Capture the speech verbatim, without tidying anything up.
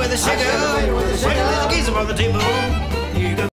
with the sugar. Wait till the geese upon the table.